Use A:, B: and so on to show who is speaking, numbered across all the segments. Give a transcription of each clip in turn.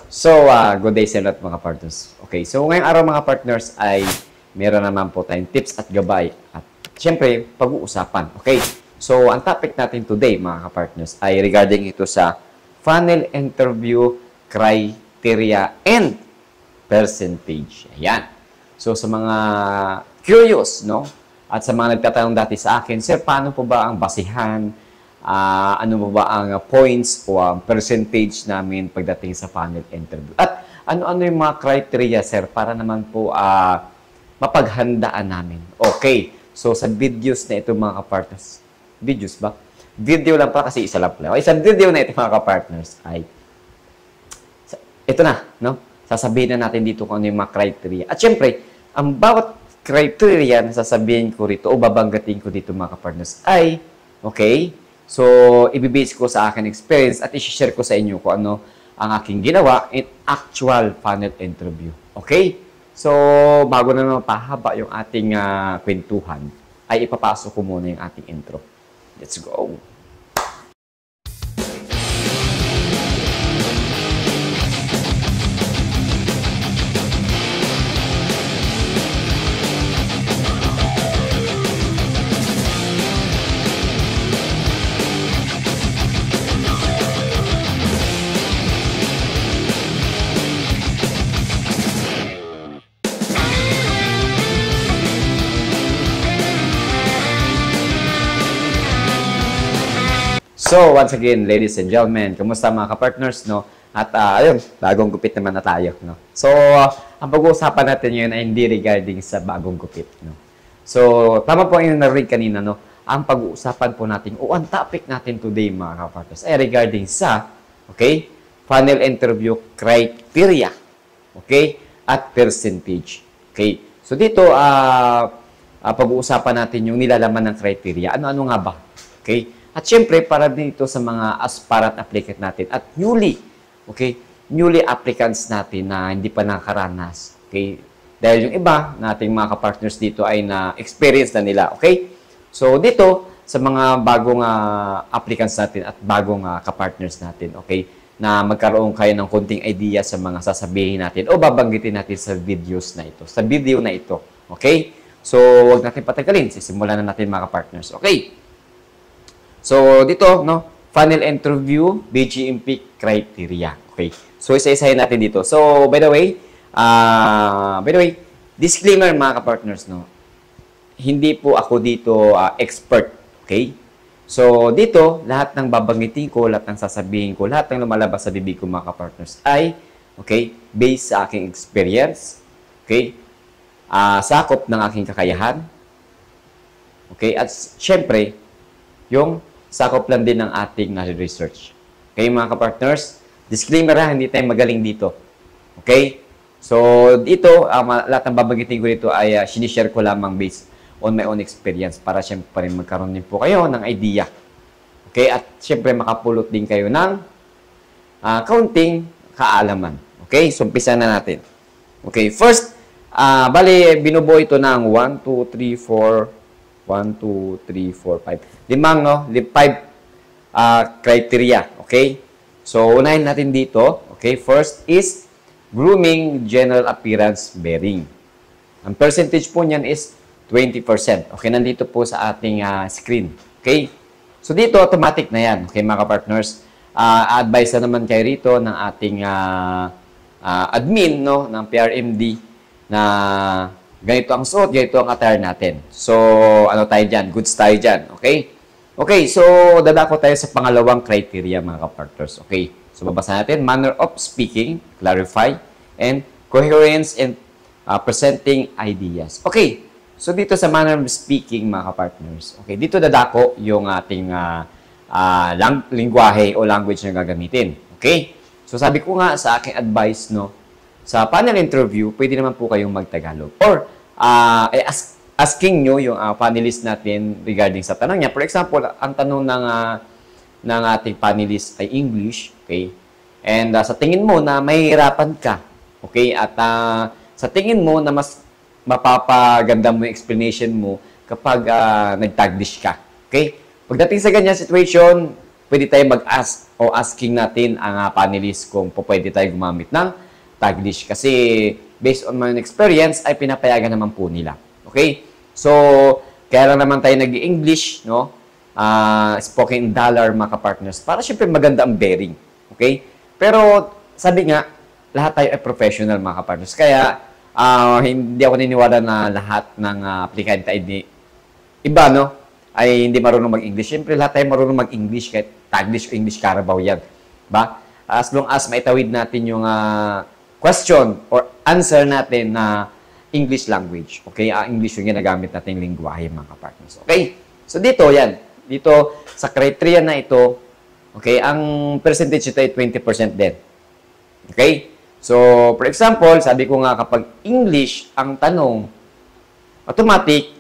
A: Good day sa lahat mga partners. Okay, so ngayong araw mga partners ay meron naman po tayong tips at gabay at syempre pag-uusapan. Okay, so ang topic natin today mga partners ay regarding ito sa funnel interview criteria and percentage. Ayan. So sa mga curious, no? At sa mga nagtatanong dati sa akin, sir, paano po ba ang basihan? Ano ba ang points o percentage namin pagdating sa funnel interview? At ano-ano yung mga criteria, sir, para naman po mapaghandaan namin? Okay. So, sa videos na ito, mga kapartners. Videos ba? Video lang pa kasi isa lang pala. Okay, sa video na ito, mga kapartners, ay ito na, no? Sasabihin na natin dito kung ano yung mga criteria. At syempre, ang bawat criteria na sasabihin ko rito o babanggatin ko dito, mga kapartners, ay, okay, so, ibibase ko sa akin experience at i-share ko sa inyo kung ano ang aking ginawa in actual funnel interview. Okay? So, bago na naman pahaba yung ating kwentuhan, ay ipapasok ko muna yung ating intro. Let's go! So, once again, ladies and gentlemen, kumusta mga kapartners, no? At ayun, bagong gupit naman na tayo, no? So, ang pag-uusapan natin ngayon ay hindi regarding sa bagong gupit, no? So, tama po yung narinig kanina, no? Ang pag-uusapan po natin, o ang topic natin today, mga kapartners, ay regarding sa, okay, funnel interview criteria, okay, at percentage, okay? So, dito, pag-uusapan natin yung nilalaman ng criteria. Ano-ano nga ba? Okay? At syempre, para dito sa mga aspirant applicant natin at newly applicants natin na hindi pa nakaranas. Okay? Dahil yung iba nating mga kapartners dito ay na-experience na nila. Okay? So, dito, sa mga bagong applicants natin at bagong kapartners natin, okay, na magkaroon kayo ng konting idea sa mga sasabihin natin o babanggitin natin sa videos na ito, sa video na ito. Okay? So, huwag natin patagalin. Sisimulan na natin mga kapartners. Okay? So, dito, no, funnel interview, BGMP criteria. Okay. So, isa-isahin natin dito. So, by the way, disclaimer mga kapartners, no, hindi po ako dito expert. Okay. So, dito, lahat ng babanggitin ko, lahat ng sasabihin ko, lahat ng lumalabas sa bibig ko mga kapartners ay, okay, based sa aking experience, okay, sakop ng aking kakayahan, okay, at syempre, yung sakop lang din ng ating research. Okay, mga kapartners? Disclaimer hindi tayo magaling dito. Okay? So, dito, lahat ng babanggitin ko dito ay sinishare ko lamang based on my own experience para syempre magkaroon din po kayo ng idea. Okay? At syempre makapulot din kayo ng kaunting kaalaman. Okay? So, umpisa na natin. Okay, first, binubuo ito ng 1, 2, 3, 4, 1, 2, 3, 4, 5. Limang, no? 5 criteria. Okay? So, unahin natin dito. Okay? First is grooming general appearance bearing. Ang percentage po niyan is 20%. Okay? Nandito po sa ating screen. Okay? So, dito automatic na yan. Okay, mga partners? Advise na naman kayo rito ng ating admin, no? Ng PRMD na ganito ang suot, ganito ang attire natin. So, ano tayo dyan? Goods tayo dyan. Okay? Okay, so, dadako tayo sa pangalawang criteria, mga kapartners. Okay? So, babasa natin. Manner of speaking, clarify, and coherence in presenting ideas. Okay. So, dito sa manner of speaking, mga kapartners. Okay, dito dadako yung ating lingwahe o language na gagamitin. Okay? So, sabi ko nga sa aking advice, no, sa panel interview, pwede naman po kayong magtagalog. Or, asking nyo yung panelist natin regarding sa tanong niya. For example, ang tanong ng ating panelist ay English. Okay? And sa tingin mo na mahihirapan ka. Okay? At sa tingin mo na mas mapapaganda mo yung explanation mo kapag nag-taglish ka. Okay? Pagdating sa ganyan situation, pwede tayo mag-ask o asking natin ang panelists kung pwede tayo gumamit ng Taglish. Kasi based on my experience, ay pinapayagan naman po nila. Okay? So, kaya lang naman tayo nag-English, no? Spoken in dollar, mga kapartners. Para syempre maganda ang bearing. Okay? Pero, sabi nga, lahat tayo ay professional, mga kapartners. Kaya, hindi ako niniwala na lahat ng aplikante ay iba, no? Ay hindi marunong mag-English. Siyempre, lahat tayo marunong mag-English, kahit Taglish o English Carabao yan. Ba? As long as maitawid natin yung question or answer natin na English language. Okay? English yung ginagamit natin yung lingwahe, mga kapartners. Okay? So, dito, yan. Dito, sa criteria na ito, okay, ang percentage ito ay 20% din. Okay? So, for example, sabi ko nga kapag English ang tanong, automatic,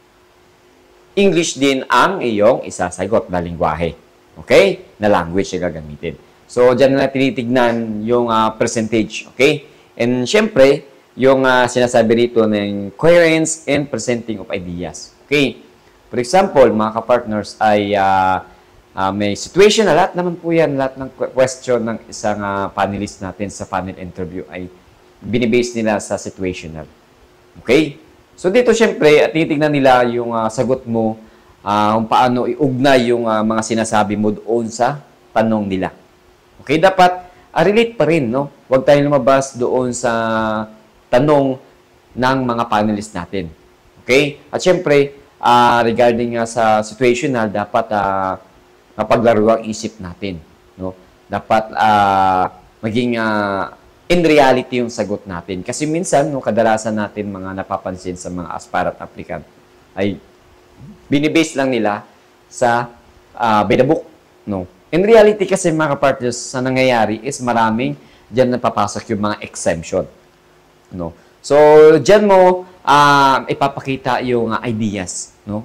A: English din ang iyong isasagot na lingwahe. Okay? Na language na gagamitin. So, dyan na tinitignan yung percentage. Okay? And syempre, yung sinasabi rito ng coherence and presenting of ideas. Okay? For example, mga kapartners ay may situation na lahat naman po yan, lahat ng question ng isang panelist natin sa panel interview ay binibase nila sa situational. Okay? So dito syempre, titignan nila yung sagot mo, kung paano iugnay yung mga sinasabi mo doon sa tanong nila. Okay? Dapat relate pa rin, no? Huwag tayong lumabas doon sa tanong ng mga panelists natin. Okay? At syempre, regarding sa situational, dapat mapaglaro ang isip natin. No? Dapat maging in reality yung sagot natin. Kasi minsan, no, kadalasan natin mga napapansin sa mga aspirant applicant ay binibase lang nila sa by the book. No? In reality kasi mga partners, sa nangyayari is maraming dyan napapasok yung mga exemption. No? So, dyan mo ipapakita yung ideas. No?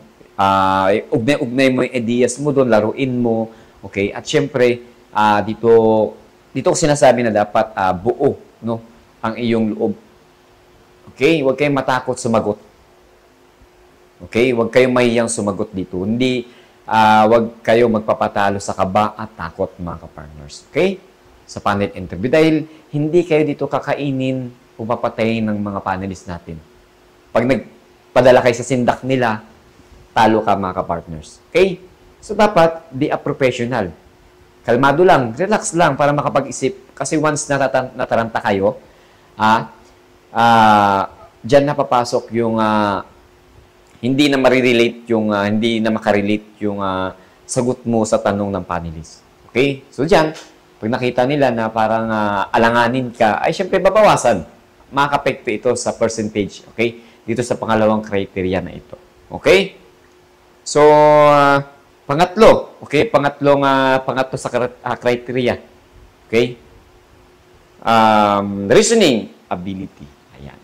A: Ugnay mo yung ideas mo doon, laruin mo. Okay? At syempre, dito ko sinasabi na dapat buo, no, ang iyong loob. Okay? Huwag kayong matakot sumagot. Okay? Huwag kayong mahiyang sumagot dito. Hindi, huwag kayong magpapatalo sa kaba at takot, mga ka-partners. Okay? Sa panel interview. Dahil hindi kayo dito kakainin o papatayin ng mga panelists natin. Pag nagpadala kayo sa sindak nila, talo ka, mga ka-partners. Okay? So, dapat be a professional. Kalmado lang, relax lang para makapag-isip. Kasi once nataranta kayo, dyan na papasok yung hindi na marirelate yung, hindi na makarelate yung sagot mo sa tanong ng panelist. Okay? So dyan, pag nakita nila na parang alanganin ka, ay syempre babawasan. Makakapekto ito sa percentage. Okay? Dito sa pangalawang criteria na ito. Okay? So, pangatlo. Okay? Pangatlo sa criteria. Okay? Reasoning ability. Ayan.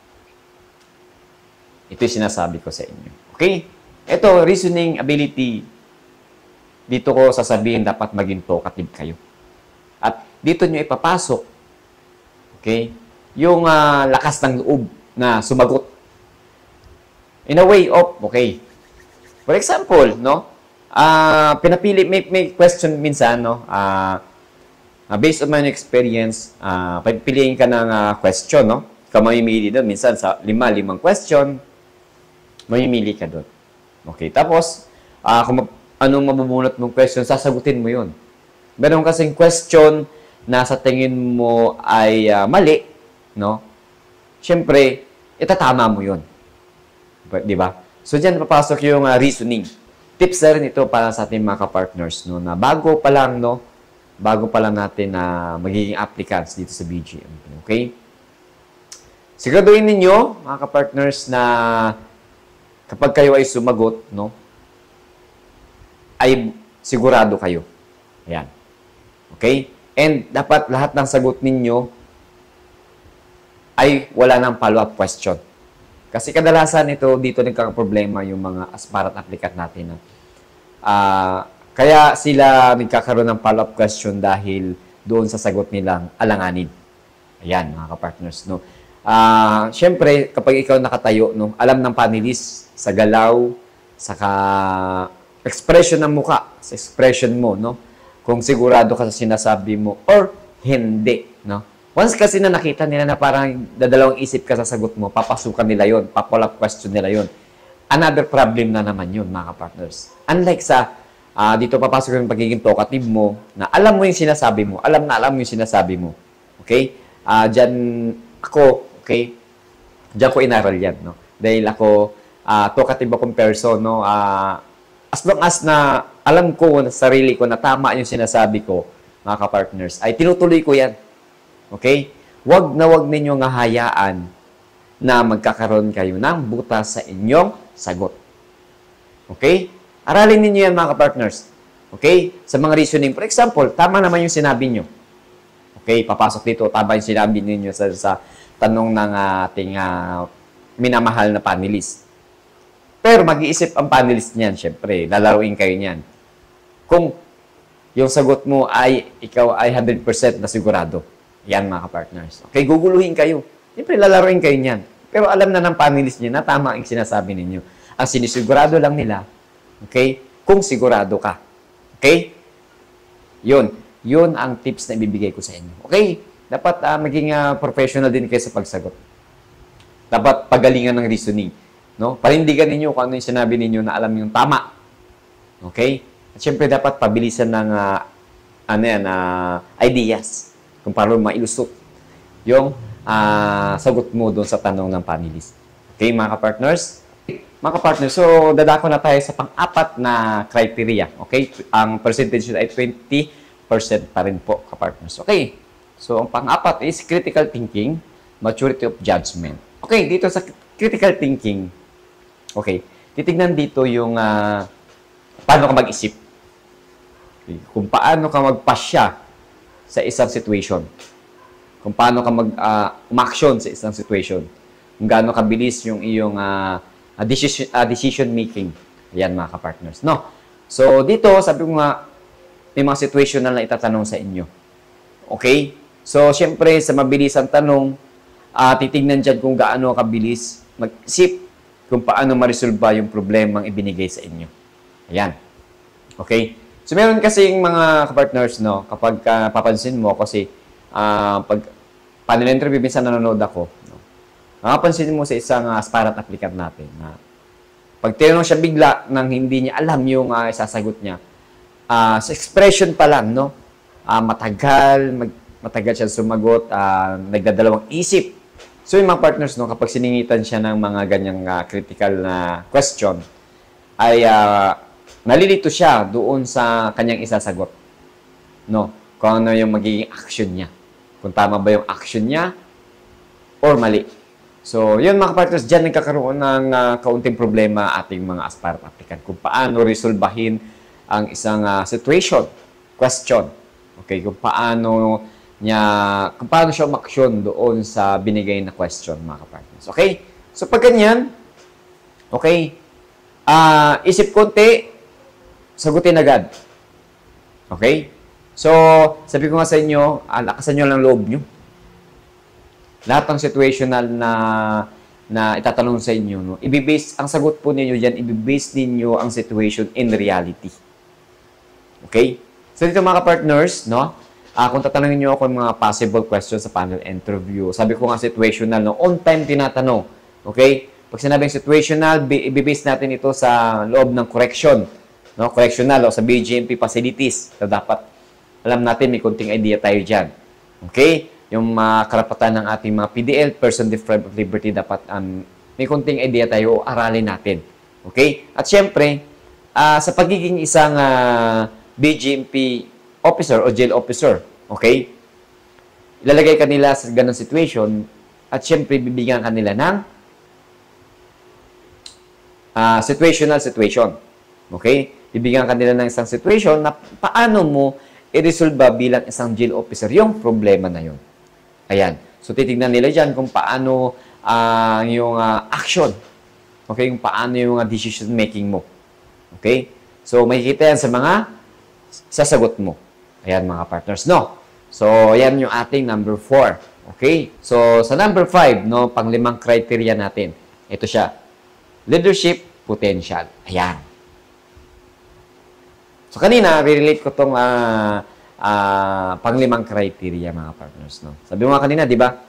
A: Ito yung sinasabi ko sa inyo. Okay? Ito, reasoning ability. Dito ko sasabihin dapat maging talkative kayo. At dito nyo ipapasok, okay, yung lakas ng loob na sumagot. In a way of, okay. For example, no, pinapili, may question minsan, no, based on my experience, pipiliin ka ng question, no, ikaw mamimili doon. Minsan sa limang question, mamimili ka doon. Okay, tapos, kung anong mabubunot mong question, sasagutin mo yun. Meron kasing question na sa tingin mo ay mali, no? Siyempre, itatama mo yun. Di ba? So, dyan papasok yung reasoning. Tips na rin ito para sa ating mga ka-partners, no? Na bago pa lang, no? Bago pa lang natin na magiging applicants dito sa BGMP. Okay? Siguraduhin ninyo, mga ka-partners, na kapag kayo ay sumagot, no? Ay sigurado kayo. Ayan. Okay? And dapat lahat ng sagot ninyo ay wala ng follow-up question. Kasi kadalasan dito nagkakaproblema yung mga aspirant applicant natin. Kaya sila nagkakaroon ng follow-up question dahil doon sa sagot nilang alanganin. Ayan, mga ka-partners. No? Siyempre, kapag ikaw nakatayo, no, alam ng panelist sa galaw, sa expression ng muka, sa expression mo, no? kung sigurado ka sa sinasabi mo or hindi, no? Once kasi na nakita nila na parang dadalawang isip ka sa sagot mo, papasukan nila yon, papolap question nila yon. Another problem na naman yun, mga partners. Unlike sa dito papasok yung pagiging talkative mo, na alam mo yung sinasabi mo, alam mo yung sinasabi mo. Okay? Diyan ako, okay? Diyan ko inaral yan, no? Dahil ako, talkative akong person, no? As long as na alam ko sa sarili ko na tama yung sinasabi ko, mga ka-partners, ay tinutuloy ko yan. Okay? Wag ninyong hayaan na magkakaroon kayo ng butas sa inyong sagot. Okay? Aralin ninyo yan, mga ka-partners. Okay? Sa mga reasoning. For example, tama naman yung sinabi nyo. Okay? Papasok dito, tama yung sinabi ninyo sa tanong ng ating minamahal na panelist. Pero mag-iisip ang panelist niyan, syempre. Lalaruin kayo niyan. Kung yung sagot mo ay ikaw ay 100% na sigurado. Yan, mga ka-partners. Okay, guguluhin kayo. Siyempre, lalaruin kayo niyan. Pero alam na ng panelist niya na tama ang sinasabi ninyo. Ang sinisigurado lang nila, okay, kung sigurado ka. Okay? Yun ang tips na ibibigay ko sa inyo. Okay? Dapat maging professional din kayo sa pagsagot. Dapat pagalingan ng reasoning. No? Parindigan ninyo kung ano yung sinabi ninyo na alam yung tama. Okay? At syempre, dapat pabilisan ng ideas kung paano mailusot yung sagot mo doon sa tanong ng panelist. Okay, mga ka-partners? Mga ka-partners, so dadako na tayo sa pang-apat na criteria. Okay? Ang percentage ay 20% pa rin po, ka-partners. Okay? So, ang pang-apat is critical thinking, maturity of judgment. Okay, dito sa critical thinking, okay, titignan dito yung paano ka mag-isip. Okay, kung paano ka magpasya sa isang situation. Kung paano ka mag-action sa isang situation. Kung gaano kabilis yung iyong decision making. Ayan, mga ka-partners. No? So, dito, sabi ko nga, may mga situational na itatanong sa inyo. Okay? So, syempre, sa mabilisang tanong, titignan dyan kung gaano kabilis mag-isip kung paano ma-resolve yung problemang ibinigay sa inyo. Ayan. Okay? So, meron kasing mga ka-partners, no, kapag papansin mo, kasi pag panel interview, minsan nanonood ako, no, makapansin mo sa isang aspirant applicant natin na pag tinanong siya bigla nang hindi niya alam yung isasagot niya, sa expression pa lang, no, matagal siya sumagot, nagdadalawang isip. So, yung mga partners, no, kapag siningitan siya ng mga ganyang critical na question, ay nalilito siya doon sa kanyang isasagot. No? Kung ano yung magiging action niya. Kung tama ba yung action niya or mali. So, yun, mga partners, dyan nagkakaroon ng kaunting problema ating mga aspirant applicant. Kung paano resolbahin ang isang situation, question. Okay, kung paano siya umaksyon doon sa binigay na question, mga partners. Okay? So, pag ganyan, okay, isip konti, sagutin agad. Okay? So, sabi ko nga sa inyo, lakasan nyo lang loob nyo. Lahat ng situational na itatanong sa inyo, no, ang sagot po ninyo dyan, ibibase ninyo ang situation in reality. Okay? So, dito mga partners, no, kung tatanungin nyo ako ng mga possible questions sa panel interview, sabi ko nga situational, no, on time tinatanong. Okay? Pag sinabing situational, ibibase natin ito sa loob ng correction. No? Correctional o sa BGMP facilities. So, dapat alam natin, may konting idea tayo dyan. Okay? Yung karapatan ng ating mga PDL, person deprived of liberty, dapat may konting idea tayo o aralin natin. Okay? At syempre, sa pagiging isang BGMP officer o jail officer, okay? Ilalagay kanila sa ganong situation at syempre bibigyan kanila ng situational situation. Okay? Bibigyan kanila ng isang situation na paano mo i-resolve bilang isang jail officer yung problema na yun. Ayan. So, titignan nila dyan kung paano yung action. Okay? Kung paano yung decision making mo. Okay? So, makikita yan sa mga sasagot mo. Ayan, mga partners, no? So, yan yung ating number 4. Okay? So, sa number 5, no, pang-limang criteria natin. Ito siya. Leadership potential. Ayan. So, kanina, relate ko tong panglimang criteria, mga partners, no? Sabi mo nga kanina, di ba?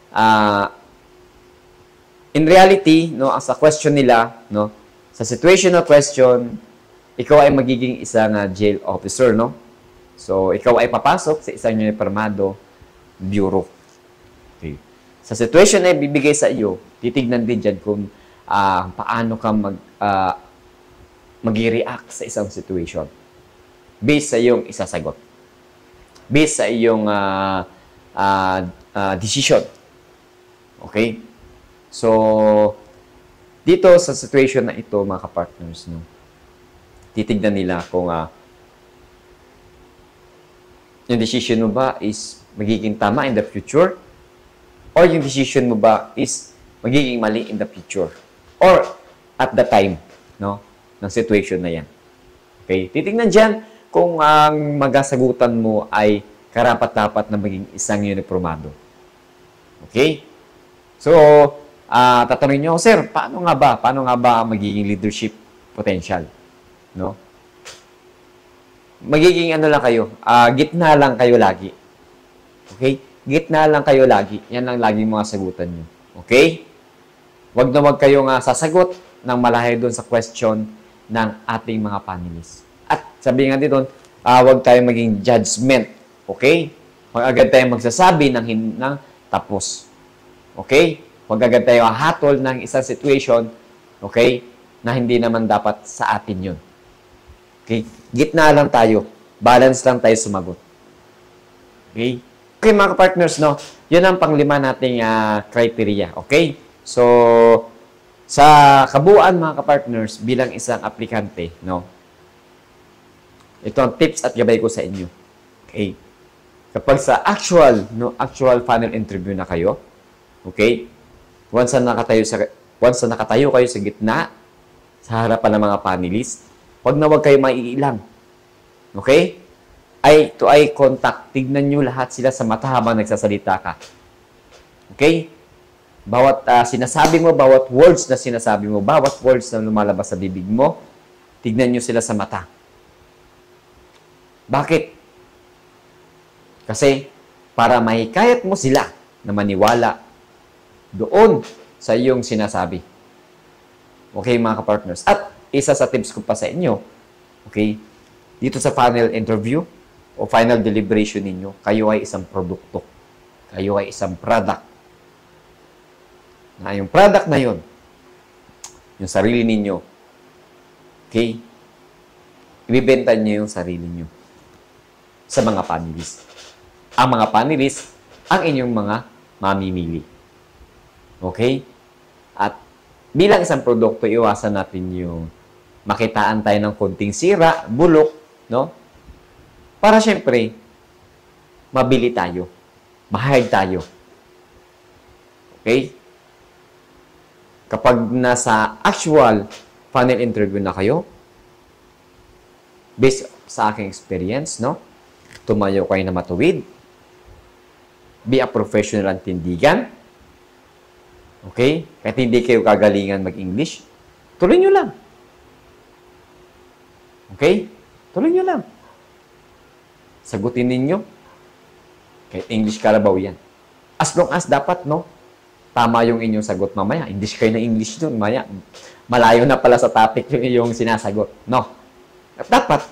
A: In reality, no, ang sa question nila, no, sa situational question, ikaw ay magiging isang jail officer, no? So, ikaw ay papasok sa isang uniformado bureau. Okay. Sa situation na ibibigay sa iyo, titignan din dyan kung paano ka mag-react sa isang situation. Based sa iyong isasagot. Based sa iyong decision. Okay? So, dito sa situation na ito, mga ka-partners, no, titignan nila kung yung decision mo ba is magiging tama in the future or yung decision mo ba is magiging mali in the future or at the time, no, ng situation na yan. Okay? Titignan dyan kung ang magasagutan mo ay karapat-dapat na maging isang uniformado. Okay? So, tatanungin nyo, sir, paano nga ba magiging leadership potential? No? Magiging ano lang kayo, gitna lang kayo lagi. Okay? Gitna lang kayo lagi. Yan lang laging mga sagutan nyo. Okay? Wag na wag kayong sasagot ng malayo doon sa question ng ating mga panelists. At sabi nga dito, wag tayong maging judgment. Okay? Wag agad tayong magsasabi ng tapos. Okay? Wag agad tayong hatol ng isang situation, okay, na hindi naman dapat sa atin yun. Okay? Gitna lang tayo. Balance lang tayo sumagot. Okay? Okay, mga partners, no? Yun ang panglima nating criteria. Okay? So, sa kabuuan, mga partners, bilang isang aplikante, no? Ito ang tips at gabay ko sa inyo. Okay? Kapag sa actual final interview na kayo, okay? Once na nakatayo kayo sa gitna, sa harapan ng mga panelists, wag na wag kayo maiilang. Okay? Eye to eye contact. Tignan nyo lahat sila sa mata habang nagsasalita ka. Okay? Bawat sinasabi mo, bawat words na sinasabi mo, bawat words na lumalabas sa bibig mo, tignan nyo sila sa mata. Bakit? Kasi para mahikayat mo sila na maniwala doon sa iyong sinasabi. Okay, mga ka-partners? At isa sa tips ko pa sa inyo, okay, dito sa final interview o final deliberation ninyo, kayo ay isang produkto. Kayo ay isang product. Na yung product na yun, yung sarili ninyo, okay, ibibenta niyo yung sarili niyo sa mga panelists. Ang mga panelists, ang inyong mga mamimili. Okay? At bilang isang produkto, iwasan natin yung makitaan tayo ng konting sira, bulok, no? Para syempre, mabili tayo. Mahayag tayo. Okay? Kapag nasa actual final interview na kayo, based sa aking experience, no? Tumayo kayo na matuwid. Be a professional at tindigan. Okay? Kahit hindi kayo kagalingan mag-English, tuloy nyo lang. Okay? Tuloy nyo lang. Sagutin ninyo. Kahit English Carabao yan. As long as dapat, no? Tama yung inyong sagot mamaya. English kayo na English dun. Maya, malayo na pala sa topic yung iyong sinasagot. No? At dapat,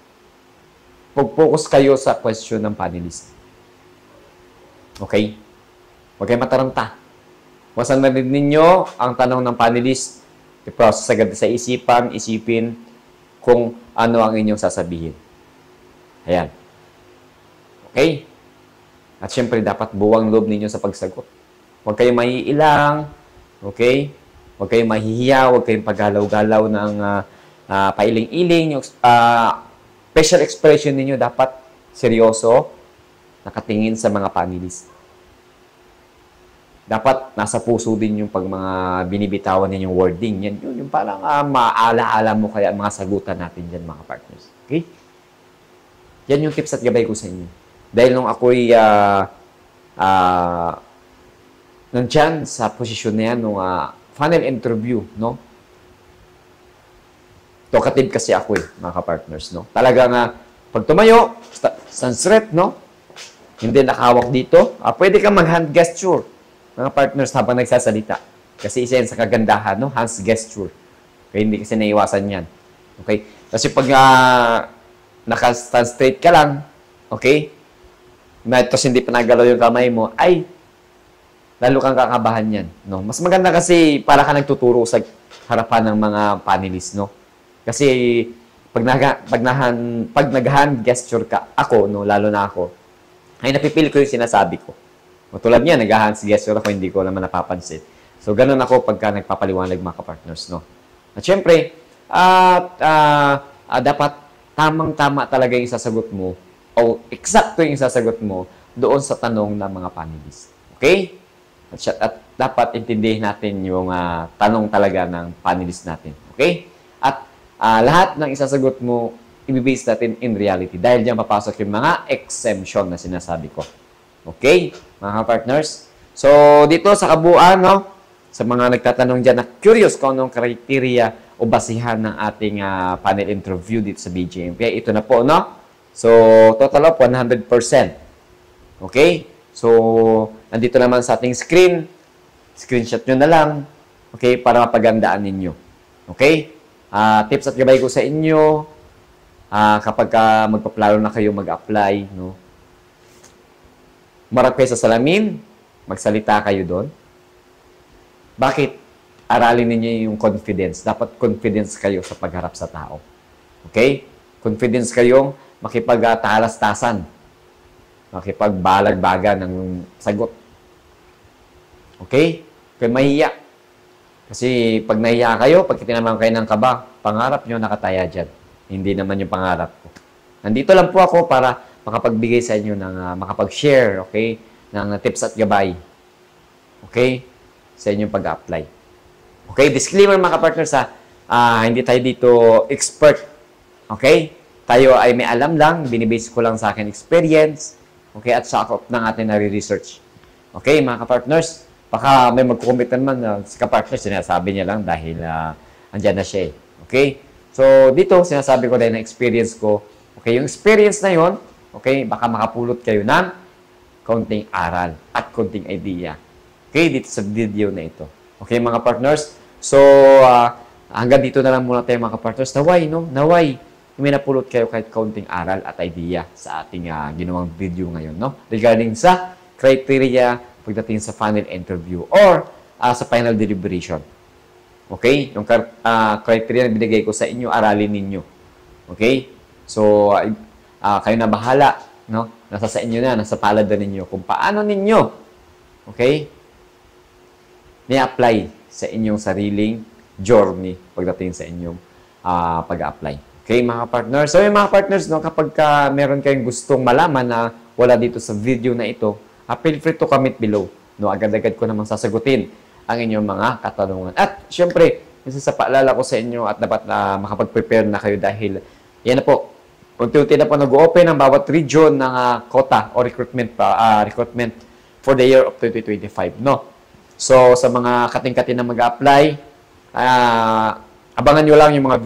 A: focus kayo sa question ng panelist. Okay? Huwag kayo mataranta. Wasan na rin ninyo ang tanong ng panelist. I-process agad sa isipin kung ano ang inyong sasabihin. Ayan. Okay? At syempre, dapat buwang loob ninyo sa pagsagot. Huwag kayong maiilang. Okay? Huwag kayong mahihiya. Huwag kayong paggalaw-galaw ng pailing-iling. Yung facial expression ninyo dapat seryoso, nakatingin sa mga panelists. Dapat nasa puso din yung pag mga binibitawan ninyong wording. Yan yung parang maalaala mo kaya mga sagutan natin dyan, mga partners. Okay? Yan yung tips at gabay ko sa inyo. Dahil nung ako'y nandyan sa posisyon na yan, nung final interview, no? talkative kasi ako mga ka-partners, no? Talaga nga, pag tumayo, sunset, no? Hindi nakahawak dito, pwede kang mag-hand gesture, mga partners, habang nagsasalita. Kasi isa yan sa kagandahan, no? Hands gesture. Okay, hindi kasi naiwasan yan. Okay? Kasi pag naka-stand straight ka lang, okay? Tapos hindi pa nagalaw yung kamay mo, ay, lalo kang kakabahan yan. No? Mas maganda kasi para ka nagtuturo sa harapan ng mga panelists, no? Kasi pag nag-hand gesture ka, ako, no, lalo na ako, ay napipili ko yung sinasabi ko. O tulad niya, nag-hand gesture ako, hindi ko naman napapansin. So, ganun ako pagka nagpapaliwanag mga ka-partners, no? At syempre, dapat tamang-tama talaga yung sasagot mo o eksakto yung sasagot mo doon sa tanong ng mga panelists. Okay? At dapat intindihin natin yung tanong talaga ng panelists natin. Okay? At lahat ng isasagot mo, i-base natin in reality. Dahil diyan papasok yung mga exemption na sinasabi ko. Okay? Mga partners? So, dito sa kabuuan, no? Sa mga nagtatanong dyan na curious kung anong criteria o basihan ng ating panel interview dito sa BGMP. Ito na po, no? So, total of 100%. Okay? So, nandito naman sa ating screen. Screenshot nyo na lang. Okay? Para mapagandaan ninyo. Okay? Tips at gabay ko sa inyo. Kapag magpaplano na kayo mag-apply, no? Marap kayo sa salamin. Magsalita kayo doon. Bakit? Aralin ninyo yung confidence. Dapat confidence kayo sa pagharap sa tao. Okay? Confidence kayong makipagtahalastasan. Makipagbalagbaga ng sagot. Okay? Kaya mahiya. Kasi pag nahiya kayo, pag tinamang kayo ng kaba, pangarap nyo nakataya dyan. Hindi naman yung pangarap ko. Nandito lang po ako para makapagbigay sa inyo ng makapag-share, okay? Ng tips at gabay. Okay? Sa inyong pag-apply. Okay? Disclaimer mga partners hindi tayo dito expert. Okay? Tayo ay may alam lang, binibase ko lang sa akin experience. Okay? At sa akop ng ating nare-research. Okay, mga ka-partners? Baka may mag-comment naman si ka-partners, sinasabi niya lang dahil andyan na siya. Okay? So, dito, sinasabi ko dahil na experience ko. Okay, yung experience na yon, okay, baka makapulot kayo ng konting aral at konting idea. Okay, dito sa video na ito. Okay, mga partners? So, hanggang dito na lang muna tayo, mga partners. Naway, no? Naway, may napulot kayo kahit kaunting aral at idea sa ating ginawang video ngayon, no? Regarding sa criteria pagdating sa final interview or sa final deliberation. Okay? Yung criteria na binigay ko sa inyo, aralin ninyo. Okay? So, kayo na bahala, no? Nasa sa inyo na, nasa palad na ninyo kung paano ninyo, okay, ni-apply sa inyong sariling journey pagdating sa inyong pag-apply. Okay, mga partners? So, yung mga partners, no, kapag meron kayong gustong malaman na wala dito sa video na ito, feel free to comment below. No, agad-agad ko namang sasagutin ang inyong mga katanungan. At, syempre, isa sa paalala ko sa inyo at dapat makapag-prepare na kayo dahil yan na po, unti-unti na po nag-open ang bawat region ng quota o recruitment for the year of 2025, no? So, sa mga kating-kating na mag-apply, abangan nyo lang yung mga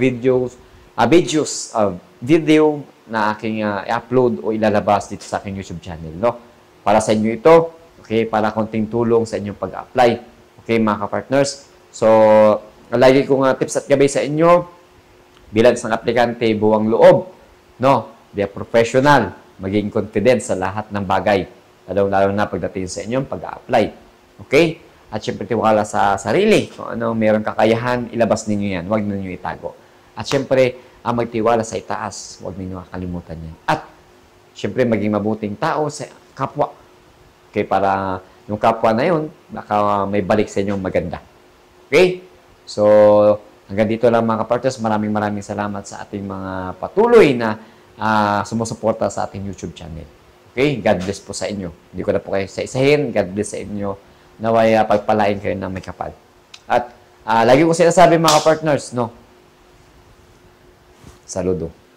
A: video na aking i-upload o ilalabas dito sa aking YouTube channel, no? Para sa inyo ito, okay? Para konting tulong sa inyong pag-apply. Okay, mga ka-partners? So, lagi kong tips at gabay sa inyo, bilang isang aplikante, buwang loob, no? Be a professional, maging confident sa lahat ng bagay, lalo na pagdating sa inyong pag-apply. Okay? At syempre, tiwala sa sarili. Kung ano meron kakayahan, ilabas ninyo yan. Huwag ninyo itago. At syempre, magtiwala sa itaas. Huwag ninyo kakalimutan yan. At syempre, maging mabuting tao sa kapwa. Okay, para yung kapwa na yun, baka may balik sa inyong maganda. Okay? So, hanggang dito lang mga kapartners. Maraming salamat sa ating mga patuloy na sumusuporta sa ating YouTube channel. Okay? God bless po sa inyo. Hindi ko na po kayo isa-isahin. God bless sa inyo. Naway pagpalain kayo ng may kapal. At lagi ko sinasabi mga partners, no? Saludo.